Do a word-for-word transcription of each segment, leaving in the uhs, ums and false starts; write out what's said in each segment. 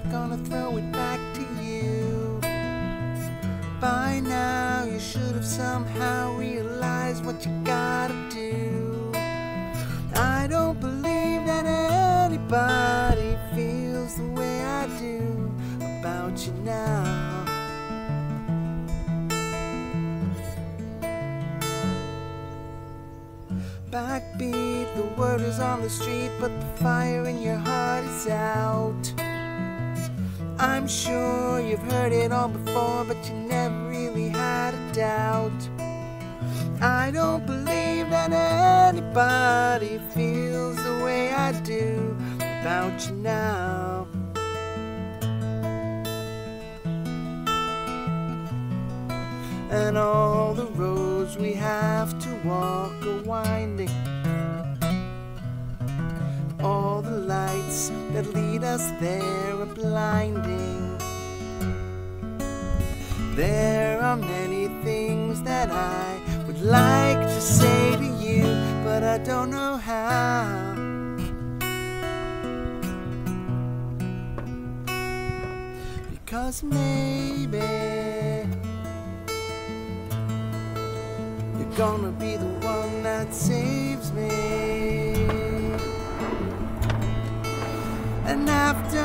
gonna throw it back to you. By now you should have somehow realized what you gotta do. I don't believe that anybody feels the way I do about you now. Backbeat, the word is on the street, but the fire in your heart is out. I'm sure you've heard it all before, but you never really had a doubt. I don't believe that anybody feels the way I do about you now. And all the roads we have to walk are winding. All the lights that lead us there are blinding. There are many things that I would like to say to you, but I don't know how. Because maybe you're gonna be the one that saves me. And after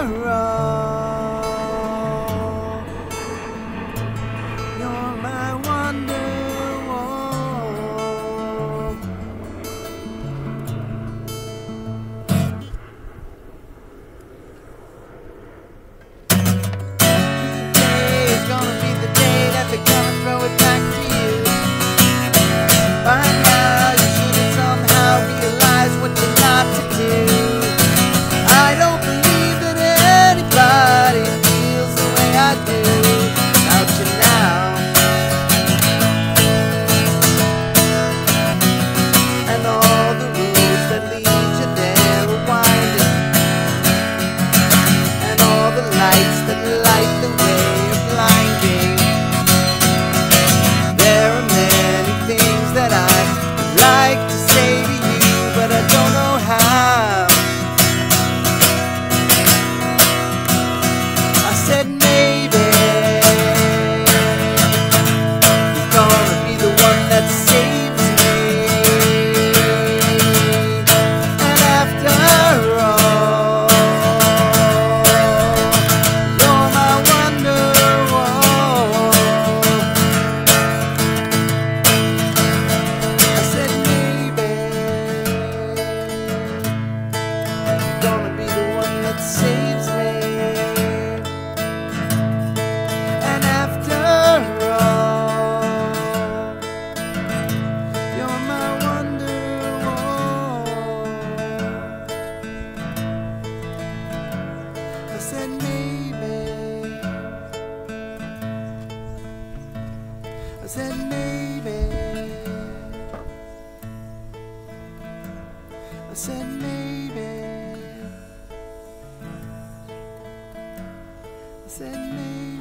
all, you're my Wonderwall. Today is gonna be the day that they're gonna throw it back to you. By now you should have somehow realized what you're not to do. I don't believe that anybody feels the way I do about you now. And all the roads that lead you there are winding. And all the lights that light the way are blinding. There are many things that I'd like to say to you, but I don't know how. I said maybe you're gonna be the one that saves me. And after all, you're my Wonderwall. I said maybe you're gonna be the one that saves me. And after all, you're my Wonderwall. I said maybe. I said maybe. I said maybe. I said maybe.